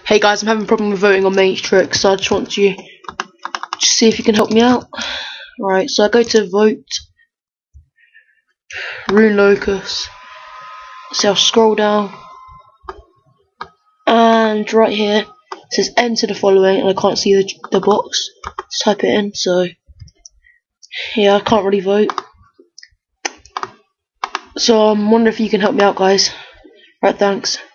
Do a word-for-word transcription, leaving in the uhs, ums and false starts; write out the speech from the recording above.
Hey guys, I'm having a problem with voting on Matrix, so I just want you to see if you can help me out. Right, so I go to vote, Rune Locus, so I'll scroll down, and right here it says enter the following, and I can't see the, the box. Let's type it in, so yeah, I can't really vote. So I'm wondering if you can help me out, guys. Right, thanks.